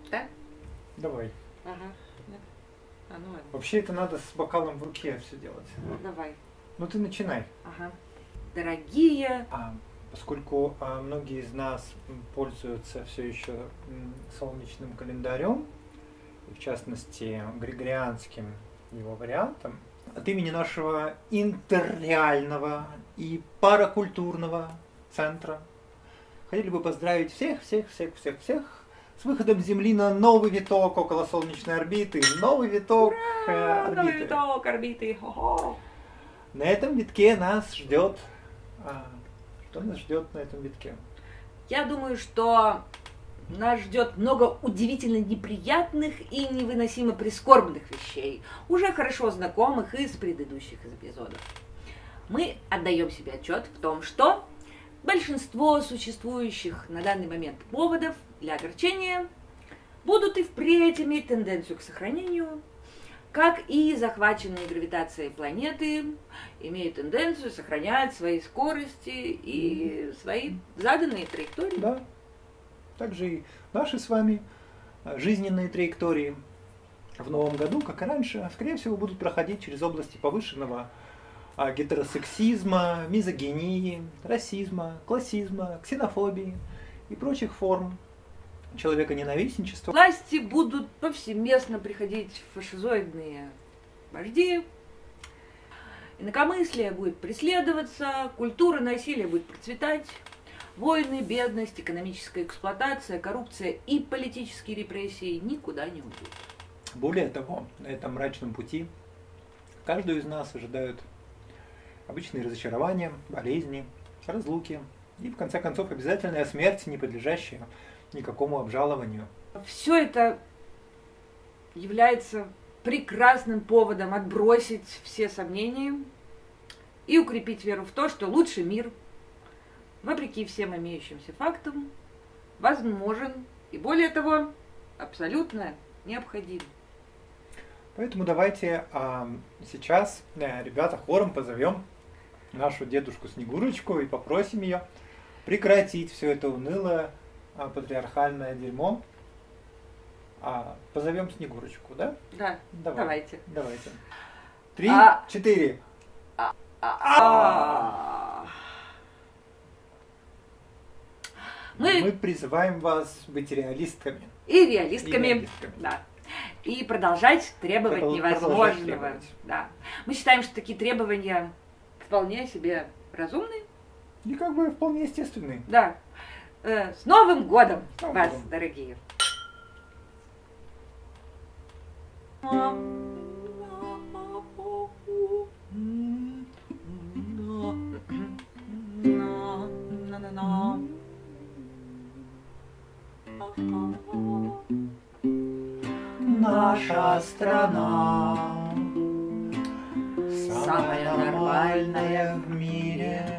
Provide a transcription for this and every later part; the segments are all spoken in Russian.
Да? Давай. Ага. Нет? Ну ладно. Вообще это надо с бокалом в руке все делать. Давай. Ну ты начинай. Ага. Дорогие. Поскольку многие из нас пользуются все еще солнечным календарем, в частности григорианским его вариантом, от имени нашего интерреального и паракультурного центра хотели бы поздравить всех с выходом Земли на новый виток около солнечной орбиты. Новый виток орбиты. Новый виток орбиты. Хо-хо. На этом витке нас ждет... Что нас ждет на этом витке? Я думаю, что нас ждет много удивительно неприятных и невыносимо прискорбных вещей, уже хорошо знакомых из предыдущих эпизодов. Мы отдаем себе отчет в том, что большинство существующих на данный момент поводов для огорчения будут и впредь иметь тенденцию к сохранению, как и захваченные гравитацией планеты имеют тенденцию сохранять свои скорости и свои заданные траектории. Да. Также и наши с вами жизненные траектории в новом году, как и раньше, скорее всего, будут проходить через области повышенного гетеросексизма, мизогинии, расизма, классизма, ксенофобии и прочих форм человеконенавистничества. Власти будут повсеместно приходить фашизоидные вожди, инакомыслие будет преследоваться, культура насилия будет процветать, войны, бедность, экономическая эксплуатация, коррупция и политические репрессии никуда не уйдут. Более того, на этом мрачном пути каждую из нас ожидают обычные разочарования, болезни, разлуки и, в конце концов, обязательная смерть, не подлежащая никакому обжалованию. Все это является прекрасным поводом отбросить все сомнения и укрепить веру в то, что лучший мир, вопреки всем имеющимся фактам, возможен и, более того, абсолютно необходим. Поэтому давайте сейчас, ребята, хором позовем нашу дедушку Снегурочку и попросим ее прекратить все это унылое патриархальное дерьмо. Позовем Снегурочку, да? Да, давайте. 3, 4. Мы призываем вас быть реалистками. И реалистками. Да. И продолжать требовать невозможного. Да. Мы считаем, что такие требования вполне себе разумные. И как бы вполне естественные. Да. С Новым годом вас, дорогие! Наша страна самая нормальная в мире.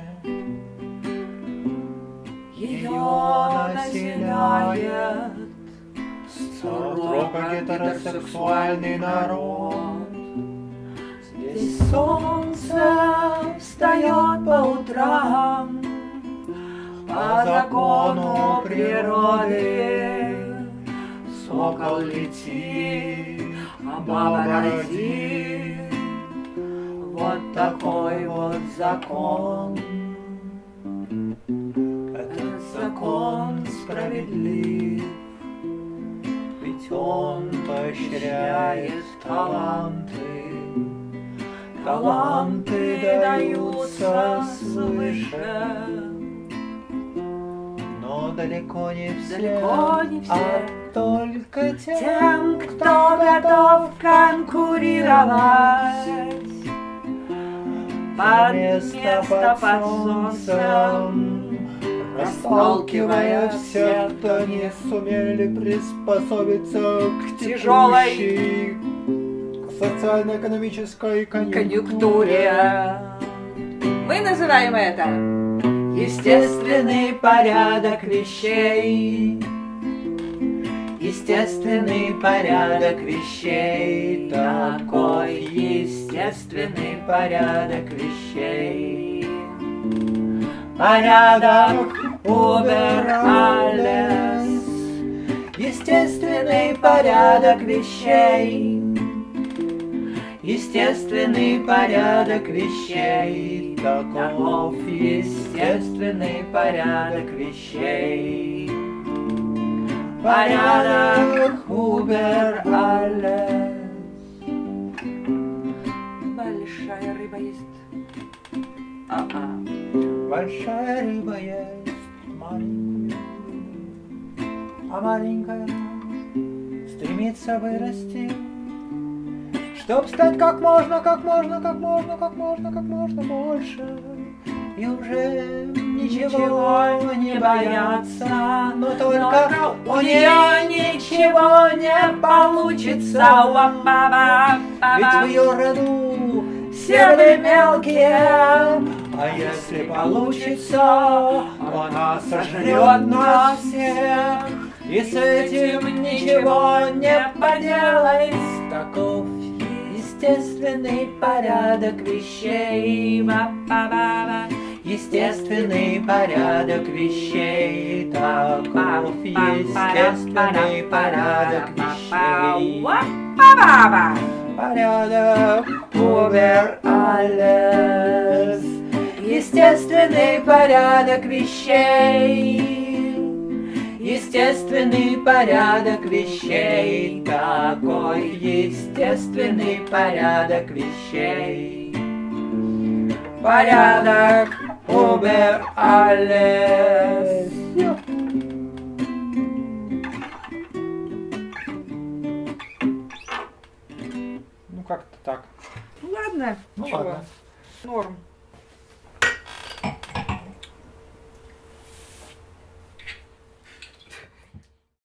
Ее населяет строго гетеросексуальный народ. Здесь солнце встает по утрам по закону природы. Сокол летит, а баба родит. Вот такой вот закон. Этот закон справедлив, ведь он поощряет таланты. Таланты даются свыше, но далеко не все, а только тем, кто готов конкурировать. Под место под солнцем, расталкивая всех, кто не сумели приспособиться к тяжелой социально-экономической конъюнктуре. Мы называем это естественный порядок вещей. Естественный порядок вещей, такой естественный порядок вещей. Порядок убер alles. естественный порядок вещей. Естественный порядок вещей, таков естественный порядок вещей. Порядок über alles. Большая рыба есть. Большая рыба есть маленькую, а маленькая стремится вырасти, чтоб стать как можно больше, и уже ничего не бояться, но только у нее ничего не получится. Ведь в ее роду все вы мелкие, а если получится, она сожрет нас всех, и с этим ничего не поделать. Таков естественный порядок вещей. Естественный порядок вещей. Таков естественный порядок вещей. Порядок über alles. Естественный порядок вещей. Естественный порядок вещей. Такой естественный порядок вещей. Порядок über alles. Ну как-то так. Ладно, Ну чего? ладно. Норм.